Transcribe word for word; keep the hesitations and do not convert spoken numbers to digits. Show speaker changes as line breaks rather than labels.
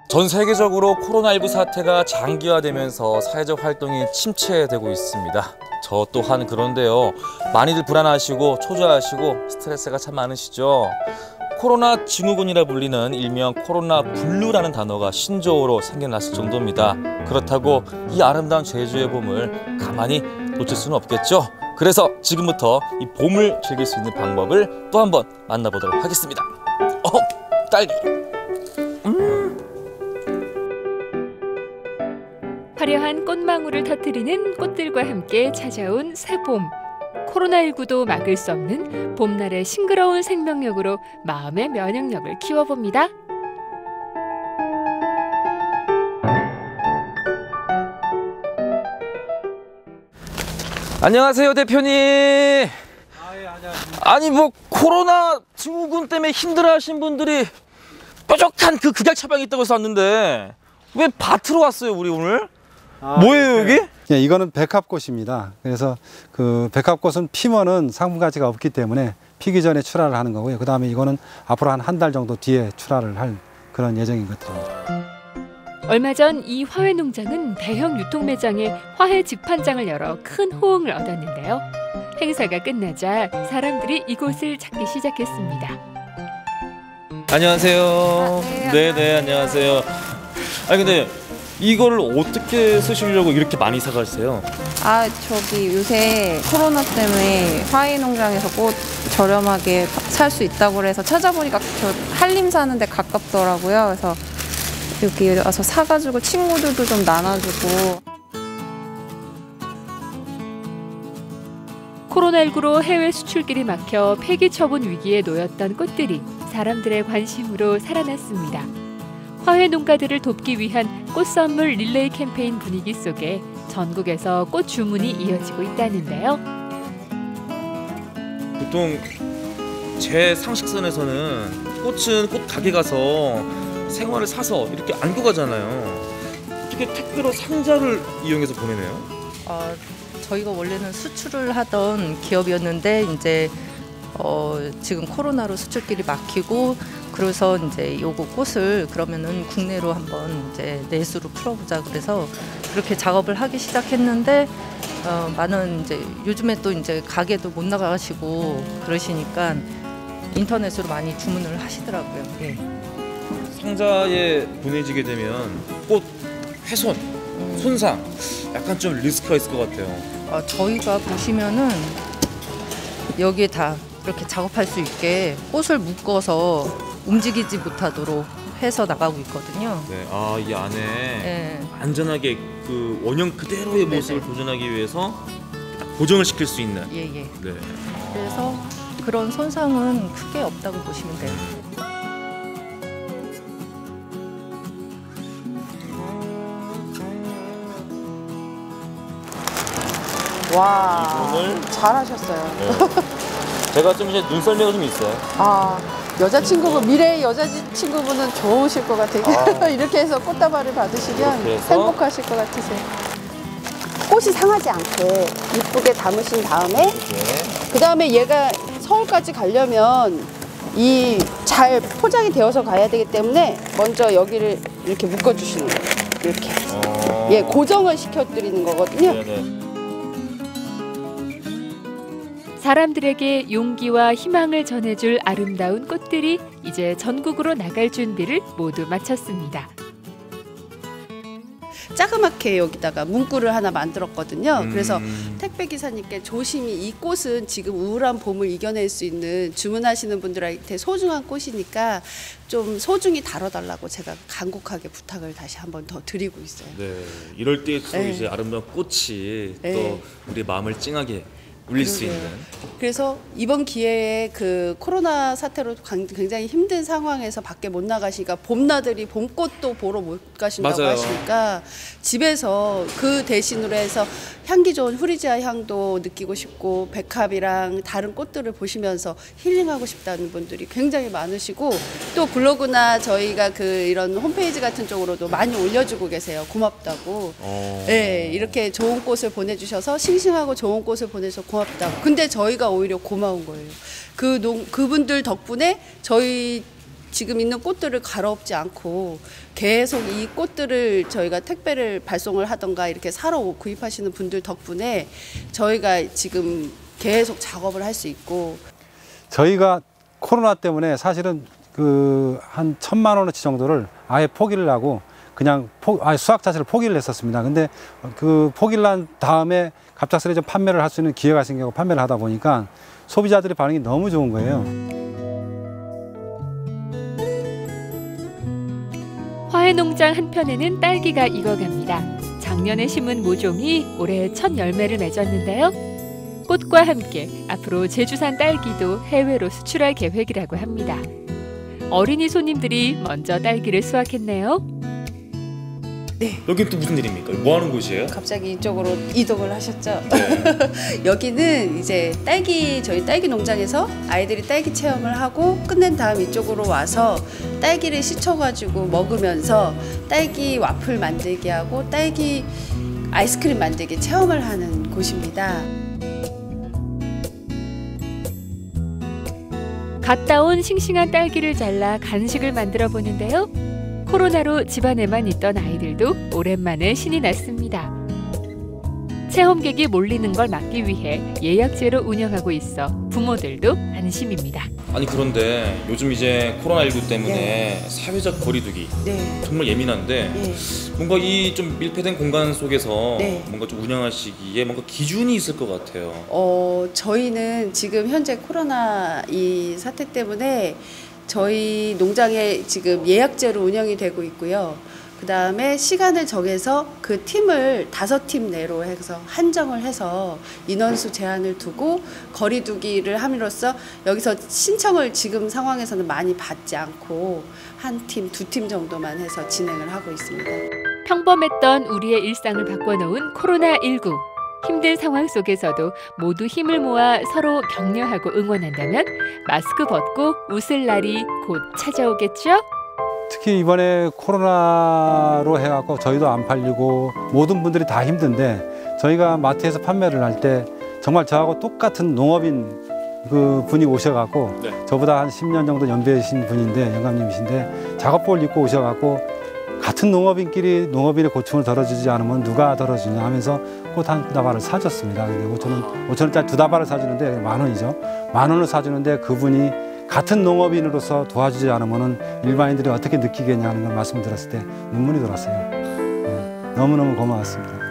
전 세계적으로 코로나십구 사태가 장기화되면서 사회적 활동이 침체되고 있습니다. 저 또한 그런데요. 많이들 불안하시고 초조하시고 스트레스가 참 많으시죠. 코로나 증후군이라 불리는 일명 코로나 블루라는 단어가 신조어로 생겨났을 정도입니다. 그렇다고 이 아름다운 제주의 봄을 가만히 놓칠 수는 없겠죠. 그래서 지금부터 이 봄을 즐길 수 있는 방법을 또 한번 만나보도록 하겠습니다. 어, 딸기. 음.
화려한 꽃망울을 터뜨리는 꽃들과 함께 찾아온 새봄. 코로나십구도 막을 수 없는 봄날의 싱그러운 생명력으로 마음의 면역력을 키워봅니다.
안녕하세요, 대표님.
아, 예, 안녕하십니까.
아니 뭐 코로나 증후군 때문에 힘들어하신 분들이 뾰족한 그 극약 처방이 있다고 해서 왔는데 왜 밭으로 왔어요, 우리 오늘?
아,
뭐예요,
네.
여기?
예, 이거는 백합꽃입니다. 그래서 그 백합꽃은 피면은 상품 가치가 없기 때문에 피기 전에 출하를 하는 거고요. 그 다음에 이거는 앞으로 한 한 달 정도 뒤에 출하를 할 그런 예정인 것들입니다.
얼마 전 이 화훼 농장은 대형 유통 매장에 화훼 집판장을 열어 큰 호응을 얻었는데요. 행사가 끝나자 사람들이 이곳을 찾기 시작했습니다.
안녕하세요.
아, 네,
네, 네, 안녕하세요. 아니 근데 이거를 어떻게 쓰시려고 이렇게 많이 사가세요?
아, 저기 요새 코로나 때문에 화훼 농장에서 꽃 저렴하게 살 수 있다고 해서 찾아보니까 저 한림 사는데 가깝더라고요. 그래서 여기 와서 사가지고 친구들도 좀 나눠주고.
코로나십구로 해외 수출길이 막혀 폐기 처분 위기에 놓였던 꽃들이 사람들의 관심으로 살아났습니다. 화훼 농가들을 돕기 위한 꽃 선물 릴레이 캠페인 분위기 속에 전국에서 꽃 주문이 이어지고 있다는데요.
보통 제 상식선에서는 꽃은 꽃 가게 가서 생화를 사서 이렇게 안고 가잖아요. 어떻게 택배로 상자를 이용해서 보내네요?
어, 저희가 원래는 수출을 하던 기업이었는데 이제 어, 지금 코로나로 수출길이 막히고 그래서 이제 요거 꽃을 그러면은 국내로 한번 이제 내수로 풀어보자 그래서 그렇게 작업을 하기 시작했는데 어, 많은 이제 요즘에 또 이제 가게도 못 나가시고 그러시니까 인터넷으로 많이 주문을 하시더라고요. 예.
상자에 보내지게 되면 꽃 훼손,
음.
손상 약간 좀 리스크가 있을 것 같아요.
어, 저희가 보시면은 여기에 다 이렇게 작업할 수 있게 꽃을 묶어서 움직이지 못하도록 해서 나가고 있거든요.
네, 아, 이 안에
예.
안전하게 그 원형 그대로의
네네.
모습을 보존하기 위해서 고정을 시킬 수 있는.
예, 예.
네.
그래서 그런 손상은 크게 없다고 보시면 돼요.
와,
오늘
잘하셨어요.
네. 제가 좀 이제 눈썰미가 좀 있어요.
아, 여자친구분, 미래의 여자친구분은 좋으실 것 같아요.
아.
이렇게 해서 꽃다발을 받으시면
이렇게 해서?
행복하실 것 같으세요. 꽃이 상하지 않게 이쁘게 담으신 다음에,
이렇게.
그 다음에 얘가 서울까지 가려면 이 잘 포장이 되어서 가야 되기 때문에 먼저 여기를 이렇게 묶어주시는 거예요. 이렇게.
어...
예, 고정을 시켜드리는 거거든요.
네네.
사람들에게 용기와 희망을 전해줄 아름다운 꽃들이 이제 전국으로 나갈 준비를 모두 마쳤습니다.
자그맣게 여기다가 문구를 하나 만들었거든요.
음.
그래서 택배 기사님께 조심히 이 꽃은 지금 우울한 봄을 이겨낼 수 있는 주문하시는 분들한테 소중한 꽃이니까 좀 소중히 다뤄달라고 제가 간곡하게 부탁을 다시 한번 더 드리고 있어요.
네, 이럴 때 또
네.
이제 아름다운 꽃이
네.
또 우리 마음을 찡하게 울릴 수
그러게요.
있는.
그래서 이번 기회에 그 코로나 사태로 굉장히 힘든 상황에서 밖에 못 나가시니까 봄나들이 봄꽃도 보러 못 가신다고
맞아요.
하시니까 집에서 그 대신으로 해서 향기 좋은 후리지아 향도 느끼고 싶고 백합이랑 다른 꽃들을 보시면서 힐링하고 싶다는 분들이 굉장히 많으시고 또 블로그나 저희가 그 이런 홈페이지 같은 쪽으로도 많이 올려주고 계세요. 고맙다고.
어...
네, 이렇게 좋은 꽃을 보내주셔서 싱싱하고 좋은 꽃을 보내서 고맙다고. 근데 저희가 오히려 고마운 거예요. 그 농, 그분들 덕분에 저희 지금 있는 꽃들을 갈아엎지 않고 계속 이 꽃들을 저희가 택배를 발송을 하던가 이렇게 사러 구입하시는 분들 덕분에 저희가 지금 계속 작업을 할 수 있고.
저희가 코로나 때문에 사실은 그 한 천만 원어치 정도를 아예 포기를 하고 그냥 포, 아예 수확 자체를 포기를 했었습니다. 근데 그 포기를 한 다음에 갑작스레 좀 판매를 할 수 있는 기회가 생기고 판매를 하다 보니까 소비자들의 반응이 너무 좋은 거예요.
화훼농장 한편에는 딸기가 익어갑니다. 작년에 심은 모종이 올해 첫 열매를 맺었는데요. 꽃과 함께 앞으로 제주산 딸기도 해외로 수출할 계획이라고 합니다. 어린이 손님들이 먼저 딸기를 수확했네요.
네.
여기 또 무슨 일입니까? 뭐 하는 곳이에요?
갑자기 이쪽으로 이동을 하셨죠?
네.
여기는 이제 딸기, 저희 딸기 농장에서 아이들이 딸기 체험을 하고 끝낸 다음 이쪽으로 와서 딸기를 씻어가지고 먹으면서 딸기 와플 만들기 하고 딸기 아이스크림 만들기 체험을 하는 곳입니다.
갓 따온 싱싱한 딸기를 잘라 간식을 만들어 보는데요. 코로나로 집안에만 있던 아이들도 오랜만에 신이 났습니다. 체험객이 몰리는 걸 막기 위해 예약제로 운영하고 있어 부모들도 안심입니다.
아니 그런데 요즘 이제 코로나십구 때문에
네.
사회적 거리두기
네.
정말 예민한데
네.
뭔가 이 좀 밀폐된 공간 속에서
네.
뭔가 좀 운영하시기에 뭔가 기준이 있을 것 같아요.
어, 저희는 지금 현재 코로나 이 사태 때문에 저희 농장에 지금 예약제로 운영이 되고 있고요. 그 다음에 시간을 정해서 그 팀을 다섯 팀 내로 해서 한정을 해서 인원수 제한을 두고 거리두기를 함으로써 여기서 신청을 지금 상황에서는 많이 받지 않고 한 팀, 두 팀 정도만 해서 진행을 하고 있습니다.
평범했던 우리의 일상을 바꿔놓은 코로나십구. 힘든 상황 속에서도 모두 힘을 모아 서로 격려하고 응원한다면 마스크 벗고 웃을 날이 곧 찾아오겠죠?
특히 이번에 코로나로 해갖고 저희도 안 팔리고 모든 분들이 다 힘든데 저희가 마트에서 판매를 할 때 정말 저하고 똑같은 농업인 그 분이 오셔갖고
네.
저보다 한 십 년 정도 연배이신 분인데 영감님이신데 작업복을 입고 오셔갖고 같은 농업인끼리 농업인의 고충을 덜어주지 않으면 누가 덜어주냐 하면서 꽃 한 다발을 사줬습니다. 근데 오천 원, 오천 원짜리 두 다발을 사주는데 만 원이죠. 만 원을 사주는데 그분이 같은 농업인으로서 도와주지 않으면 일반인들이 어떻게 느끼겠냐 하는 걸 말씀 들었을 때 눈물이 들었어요. 네, 너무너무 고마웠습니다.